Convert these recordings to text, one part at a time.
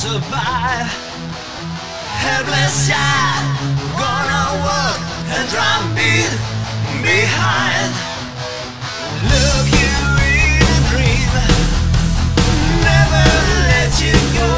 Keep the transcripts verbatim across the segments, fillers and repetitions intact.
survive. Helpless child, gonna work and drum beat behind. Look you in a dream, never let you go,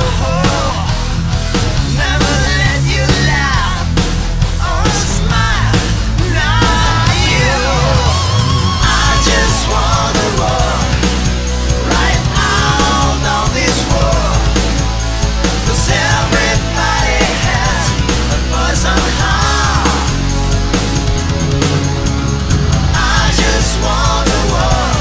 never let you laugh or smile. Not you. I just wanna walk right out of this world, 'cause everybody has a poison heart. I just wanna walk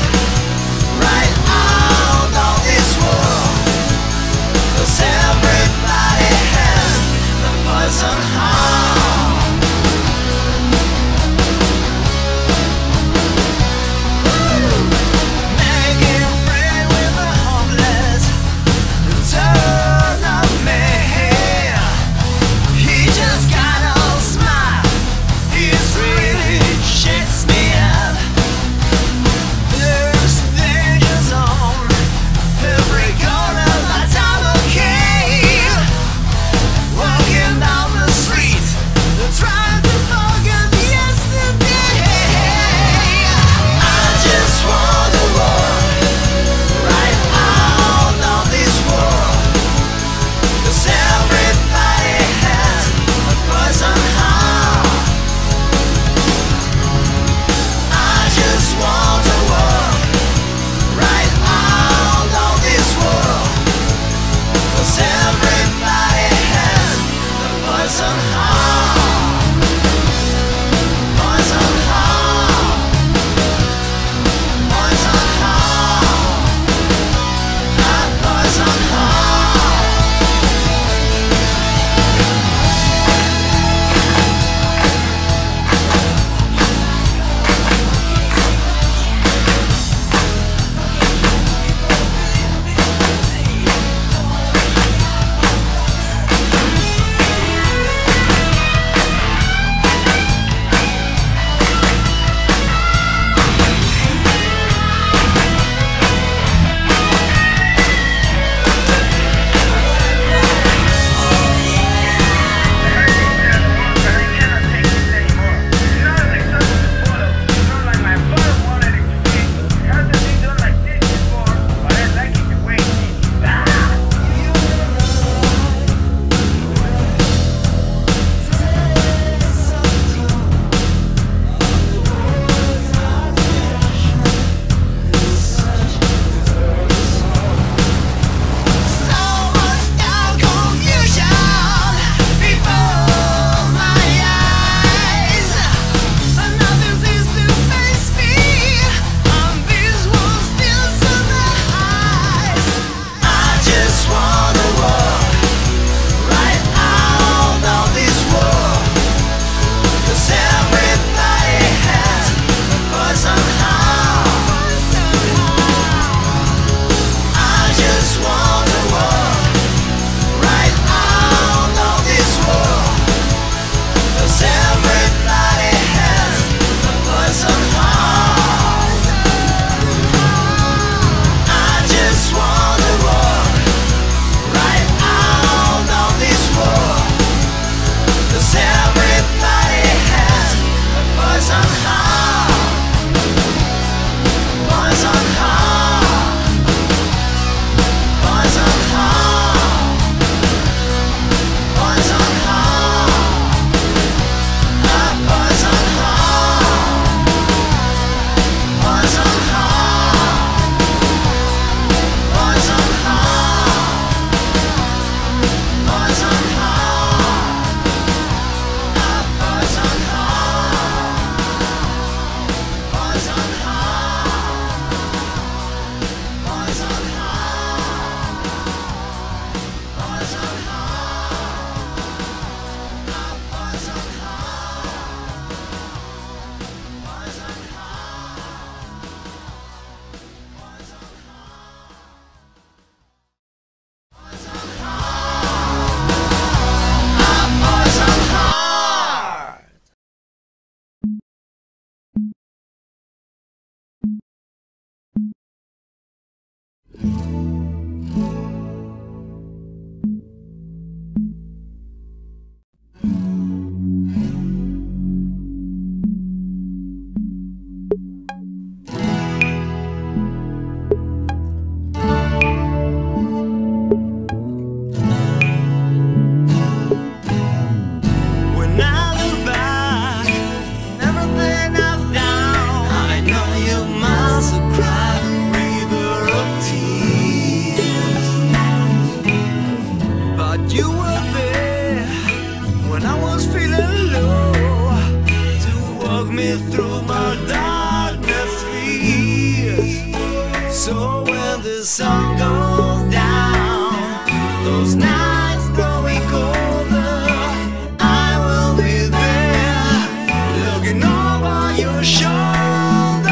when the sun goes down, those nights growing colder, I will be there, looking over your shoulder.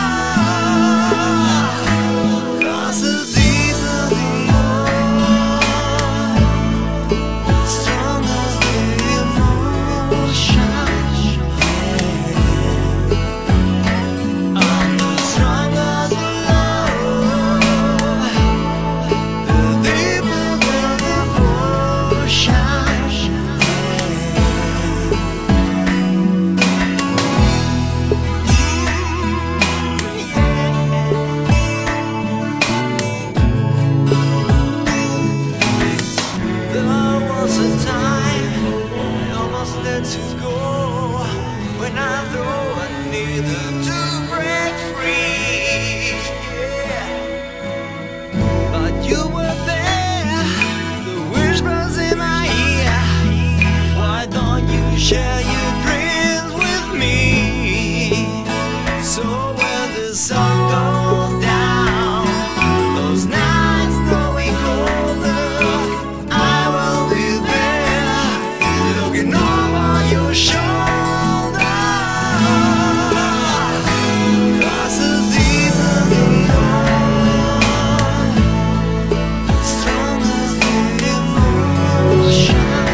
'Cause the deeper the love, stronger the emotion, and the stronger the love, the deeper the devotion. There was a time I almost let you go, when I thought I needed to break free. Yeah. But you were there, the whispers in my ear. Why don't you share your dreams with me? So when the sun goes down, those nights growing colder, I will be there, looking over your shoulder. 'Cause the deeper the love, stronger the emotion,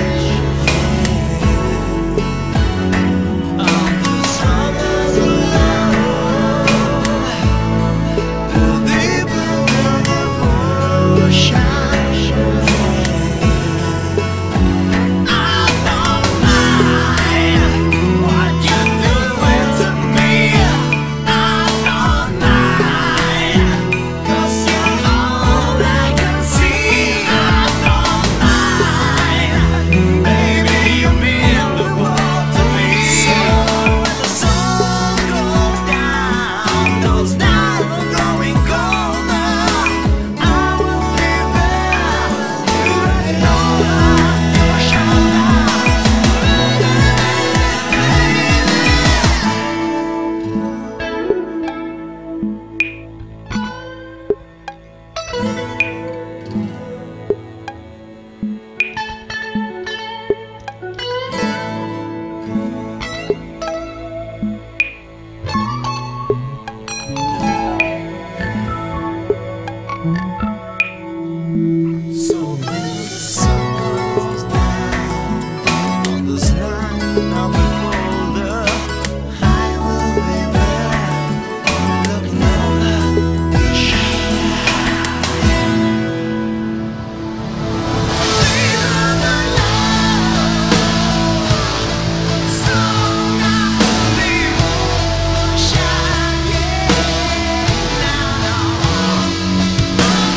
and the stronger the love, the deeper the devotion. I don't mind what you're doing to me. I don't mind, 'cause you're all I can see. I don't mind, baby, you mean the world to me. So when the sun goes down, those nights are growing colder, I will be there, looking over your shoulder. So when the sun goes down, on this night of the colder, I will be there, looking over your shoulder. Deeper the love, stronger the emotion, yeah. Now, now,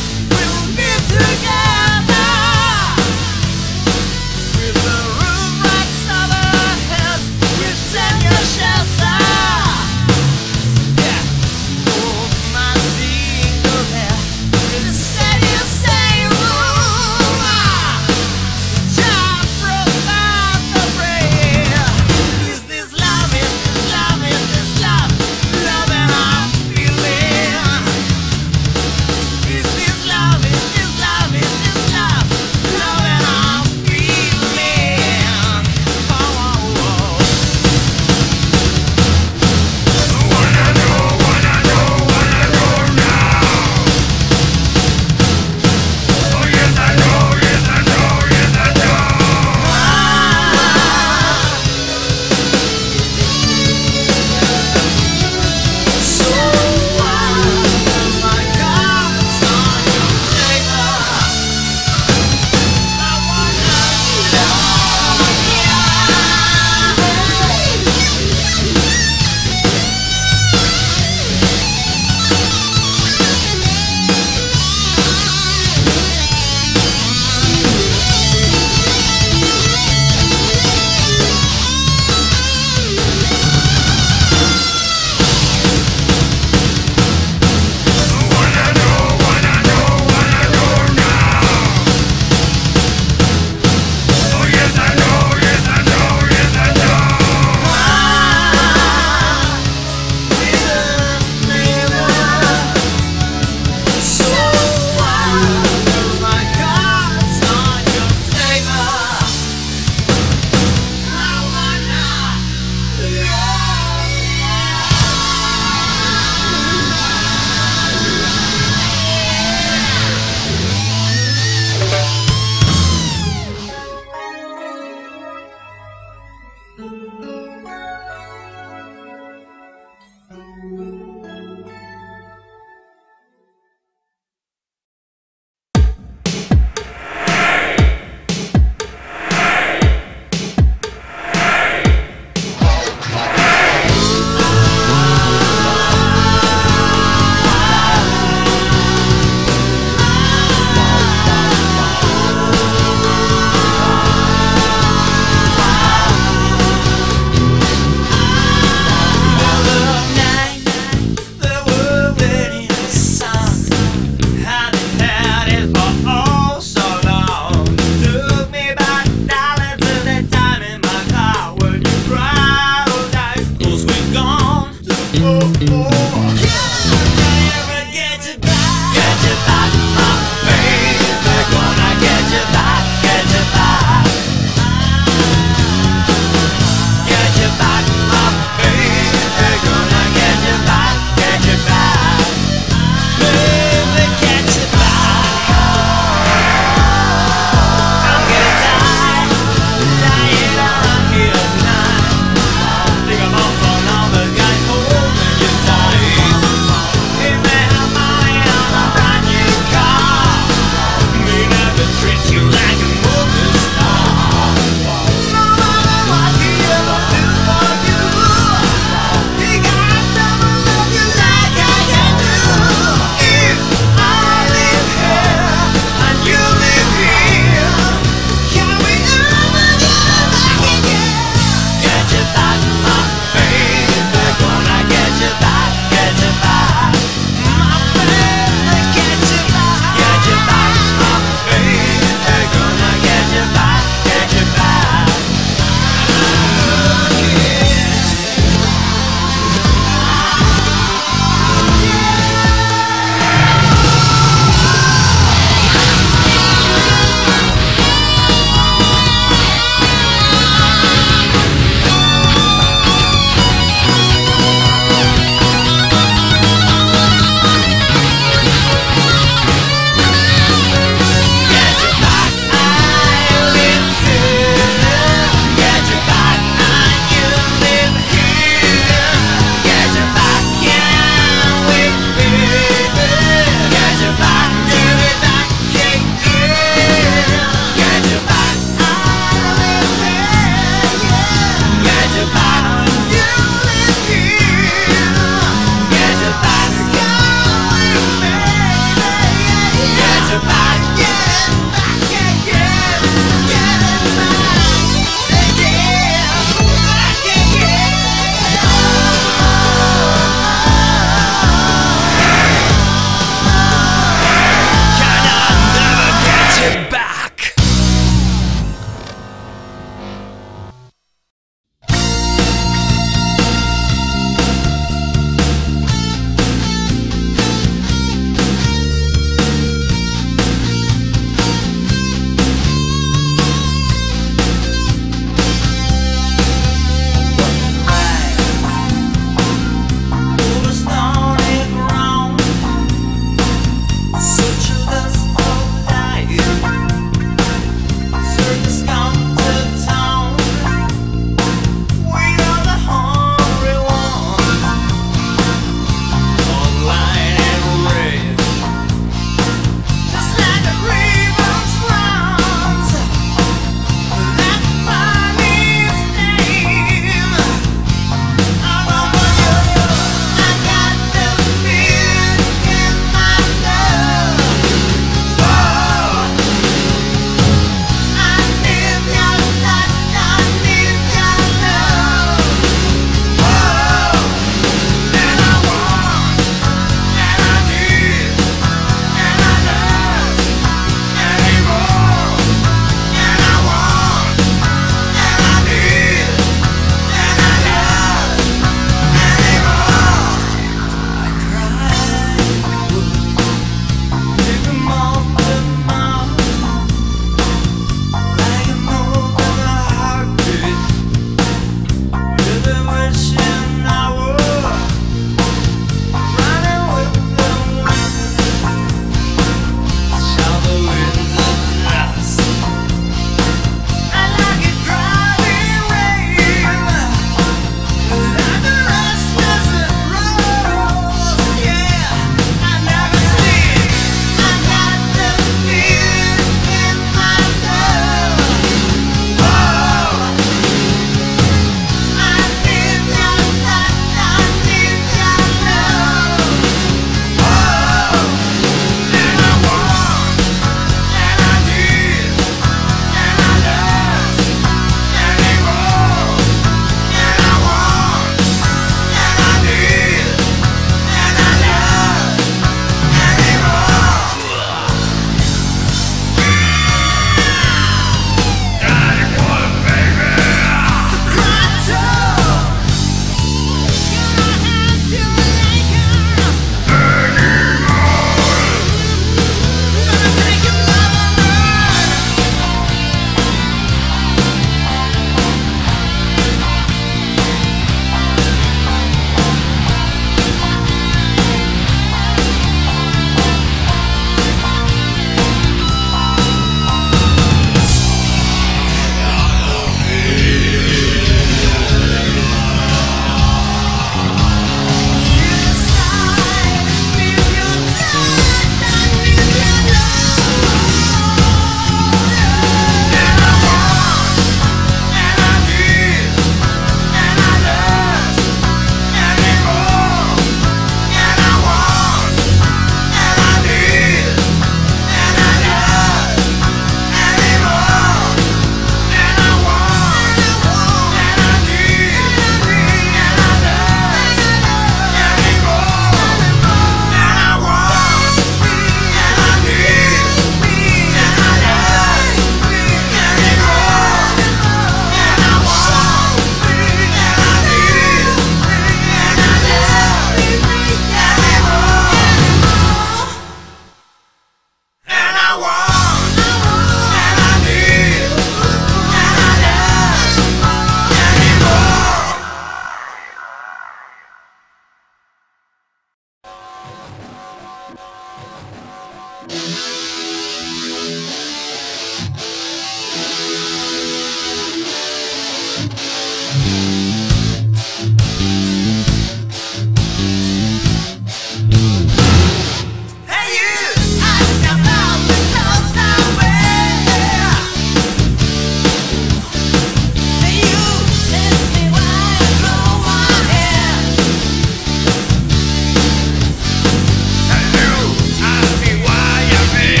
Ask me why I'm here.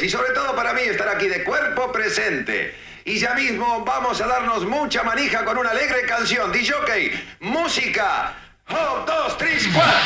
y sobre todo para mí estar aquí de cuerpo presente. Y ya mismo vamos a darnos mucha manija con una alegre canción. D J, música. Un, dos, tres, cuatro.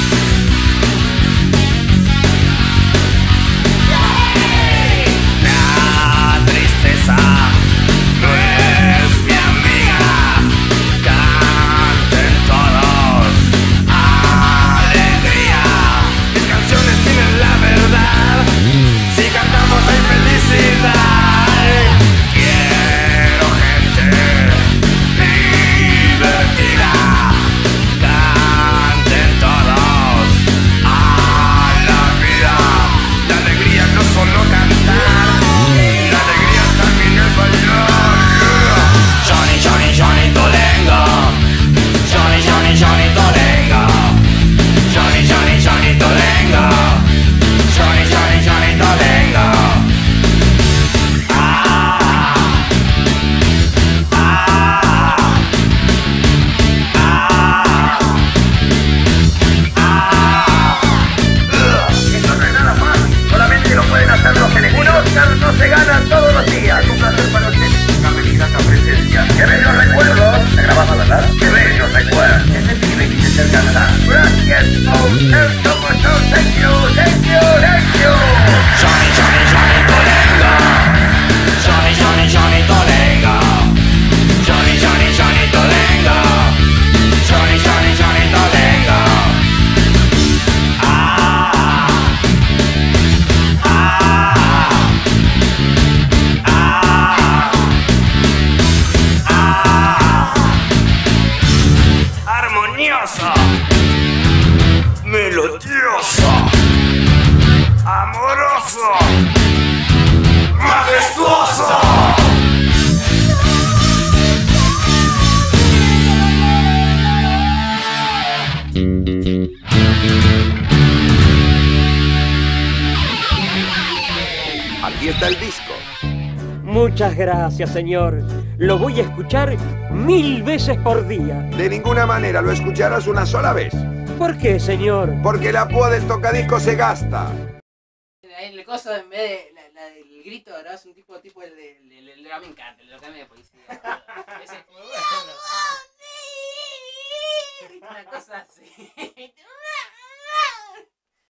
La tristeza no es mi amiga. Canten todos alegría. Mis canciones tienen la verdad. Si cantamos hay felicidad. Quiero gente divertida. Canten todos a la vida. La alegría no solo cantar, la alegría también es bailar. Johnny, Johnny, Johnny Tolengo. Johnny, Johnny, Johnny Tolengo. Johnny, Johnny, Johnny Tolengo. Johnny, Johnny, Johnny Tolengo. Ah, ah, ah, ah. Esto no es nada fácil, solamente lo pueden hacer los elegidos. Un Oscar no se gana todos los días. Es un placer para ustedes, una bellísima presencia. ¡Qué bellos recuerdos! ¿Se grababa, verdad? ¡Qué bellos recuerdos! Ese pibe quise ser cantar. Gracias, Oscar, como son. Thank you, thank you, thank you. Johnny, Johnny, Johnny Tolengo. Johnny, Johnny, Johnny Tolengo. Johnny, Johnny, Johnny Tolengo. Johnny, Johnny, Johnny Tolengo. Ah, ah, ah, ah. Armonioso, melodioso, amoroso, majestuoso. Aquí está el disco. Muchas gracias, señor. Lo voy a escuchar mil veces por día. De ninguna manera lo escucharás una sola vez. ¿Por qué, señor? Porque la púa del tocadisco se gasta. El coso en vez de la, la del grito, ¿verdad? Es un tipo, tipo el de, el, el, el, el me encanta, el de lo que me de policía. Ese, una cosa así.